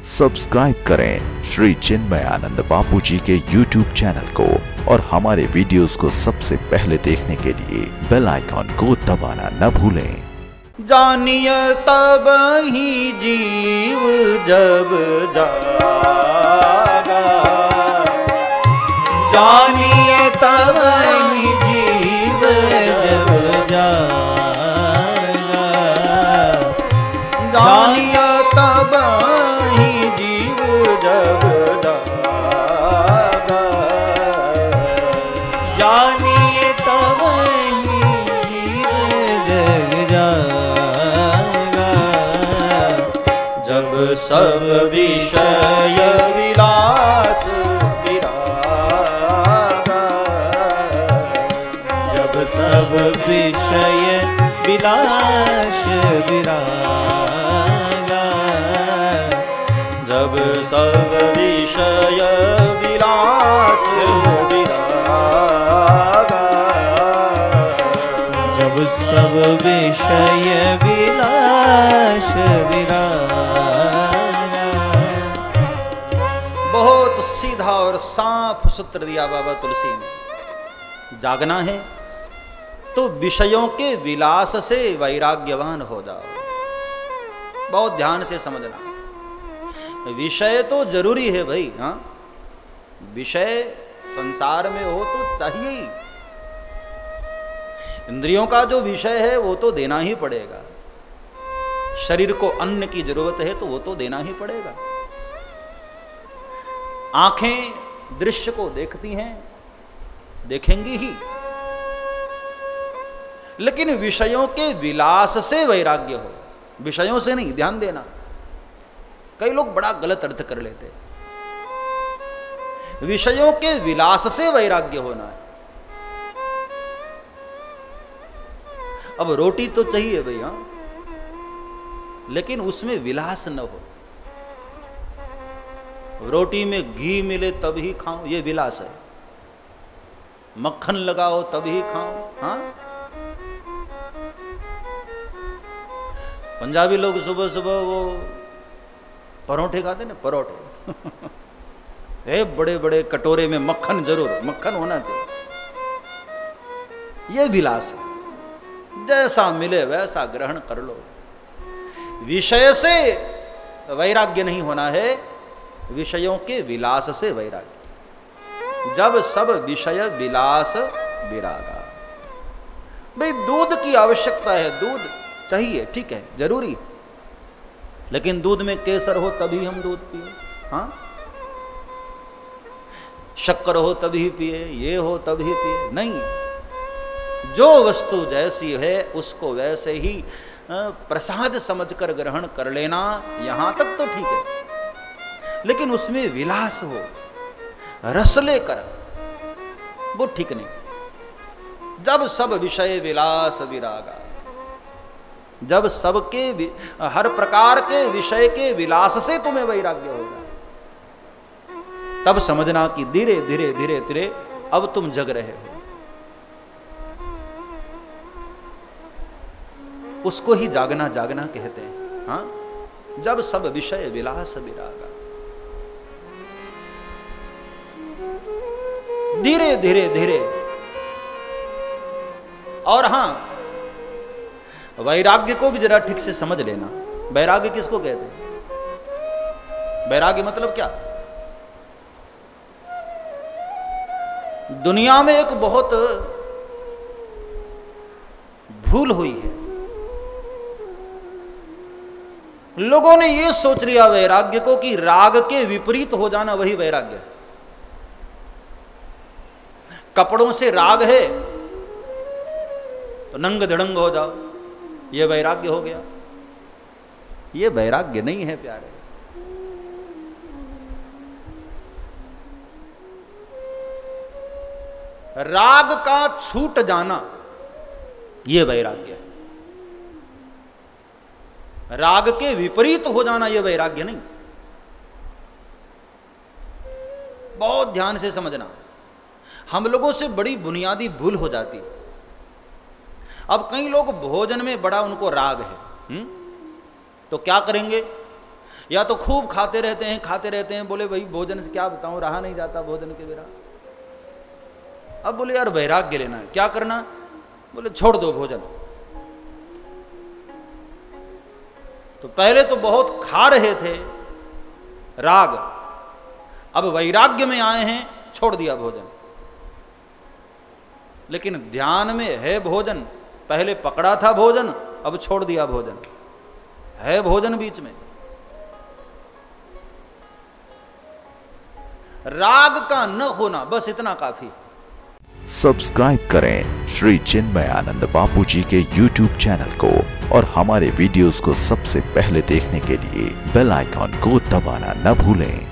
Subscribe करें श्री चिन्मय आनंद बापू जी के YouTube channel को और हमारे वीडियोस को सबसे पहले देखने के लिए बेल आइकॉन को दबाना न भूलें। जानिय तब ही जीव जब जागा, जानिए तब ही जीव जब जागा, जानिय तब ही जीव जब जागा, जानिए तब ही जीव जब जागा, जब सब विषय विलास विरागा, जब सब विषय विलास विरागा, जब सब विषय विलास विरागा, जब सब विषय विलास विरागा। बहुत सीधा और साफ सूत्र दिया बाबा तुलसी ने। जागना है तो विषयों के विलास से वैराग्यवान हो जाओ। बहुत ध्यान से समझना, विषय तो जरूरी है भाई। हाँ, विषय संसार में हो तो चाहिए ही। इंद्रियों का जो विषय है वो तो देना ही पड़ेगा। शरीर को अन्न की जरूरत है तो वो तो देना ही पड़ेगा। आंखें दृश्य को देखती हैं, देखेंगी ही, लेकिन विषयों के विलास से वैराग्य हो, विषयों से नहीं। ध्यान देना, कई लोग बड़ा गलत अर्थ कर लेते हैं। विषयों के विलास से वैराग्य होना है। अब रोटी तो चाहिए भैया, लेकिन उसमें विलास न हो। रोटी में घी मिले तब ही खाओ, ये विलास है। मक्खन लगाओ तब ही खाओ। हाँ, पंजाबी लोग सुबह सुबह वो परोठे खाते ना, परोठे बड़े बड़े कटोरे में मक्खन, जरूर मक्खन होना चाहिए। ये विलास है। जैसा मिले वैसा ग्रहण कर लो। विषय से वैराग्य नहीं होना है, विषयों के विलास से वैराग्य। जब सब विषय विलास विरागा। भाई दूध की आवश्यकता है, दूध चाहिए, ठीक है, जरूरी, लेकिन दूध में केसर हो तभी हम दूध पिए। हाँ, शक्कर हो तभी पिए, ये हो तभी पिए, नहीं। जो वस्तु जैसी है उसको वैसे ही प्रसाद समझकर ग्रहण कर लेना, यहां तक तो ठीक है, लेकिन उसमें विलास हो, रस लेकर, वो ठीक नहीं। जब सब विषय विलास विरागा, जब सबके हर प्रकार के विषय के विलास से तुम्हें वैराग्य होगा, तब समझना कि धीरे धीरे धीरे धीरे अब तुम जग रहे हो। उसको ही जागना जागना कहते हैं। हाँ, जब सब विषय विलास विरागा, धीरे धीरे धीरे। और हां, वैराग्य को भी जरा ठीक से समझ लेना। वैराग्य किसको कहते हैं? वैराग्य मतलब क्या? दुनिया में एक बहुत भूल हुई है। लोगों ने यह सोच लिया वैराग्य को कि राग के विपरीत हो जाना वही वैराग्य है। कपड़ों से राग है तो नंग धड़ंग हो जाओ, यह वैराग्य हो गया। यह वैराग्य नहीं है प्यारे। राग का छूट जाना यह वैराग्य है। राग के विपरीत हो जाना यह वैराग्य नहीं। बहुत ध्यान से समझना, हम लोगों से बड़ी बुनियादी भूल हो जाती। अब कई लोग भोजन में बड़ा उनको राग है, तो क्या करेंगे, या तो खूब खाते रहते हैं, बोले भाई भोजन से क्या बताऊं, रहा नहीं जाता भोजन के बिना। अब बोले यार वैराग्य लेना है, क्या करना, बोले छोड़ दो भोजन। तो पहले तो बहुत खा रहे थे राग, अब वैराग्य में आए हैं, छोड़ दिया भोजन। लेकिन ध्यान में है भोजन, पहले पकड़ा था भोजन, अब छोड़ दिया भोजन, है भोजन बीच में। राग का न होना, बस इतना काफी। सब्सक्राइब करें श्री चिन्मयानंद बापू जी के YouTube चैनल को और हमारे वीडियोस को सबसे पहले देखने के लिए बेल आइकॉन को दबाना न भूलें।